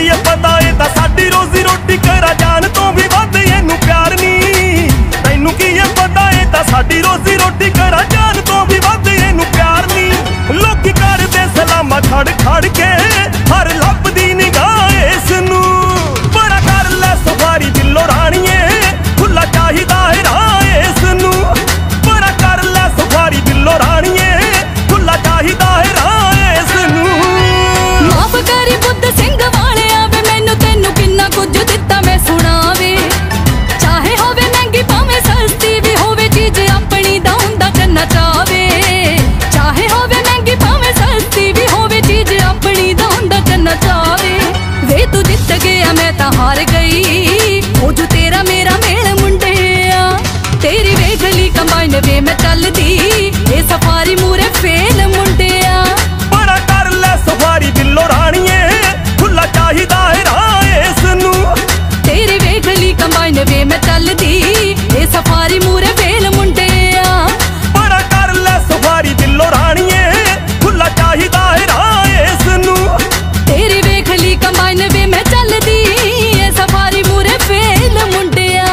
की है पता है तां साडी रोजी रोटी करा जान तो भी वध इहनूं प्यार नी। तैनूं की है पता है तां साडी रोजी रोटी करा जान तो भी वध इहनूं प्यार नी। लोकी करदे सलामा खड़ खड़ के हर लभदी निगाह इसनूं। बड़ा कर लै सफारी दिलों राणीए खुला चाहिदा है राह इसनूं। बड़ा कर लै सफारी दिलों राणीए खुला चाहिदा है राह इसनूं। माफ करी बुद्ध सिंह वाले आवे मैनू तेनू किन्ना कुछ दिता मैं सुणावे। चाहे होवे महंगी भावें सस्ती भी होवे चीज अपनी दा हुंदा चन्ना चावे। चाहे होवे महंगी भावें सस्ती भी होवे चीज अपनी दा हुंदा चन्ना चावे। वे तू जित गया मैं तां हार गई हो जो तेरा मेरा मेल मुंडिया। तेरी वेखली कंबाइन वे मैं चलदी ए सफारी मूरे फेल मुंडिया। बड़ा कर लै सफारी दिलों राणीए खुला चाहिदा है राह इसनूं। तेरी वेखली कंबाइन वे मैं चलदी ए सफारी मूरे फेल मुंडिया। बड़ा कर लै सफारी दिलों राणीए खुला चाहिदा है राह इसनूं। तेरी वेखली कंबाइन वे मैं चलदी ए सफारी मूरे फेल मुंडिया।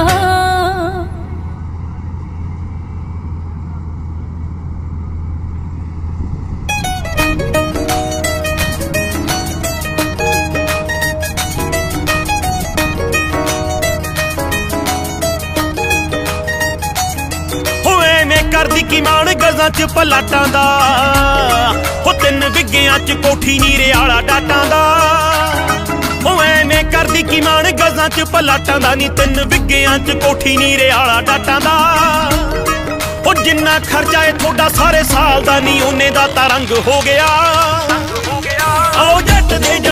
करदी की मान गजां च पलाटां दा हो 3 विग्गियां च कोठी नीरे आला डाटां दा। हो एवें करदी की मान गजां च पलाटां दा नी 3 विग्गियां च कोठी नीरे आला डाटां दा। हो जिन्ना खर्चा है थोड़ा सारे साल दा नी उन्ने दा तां रंग हो गया। आओ जट दे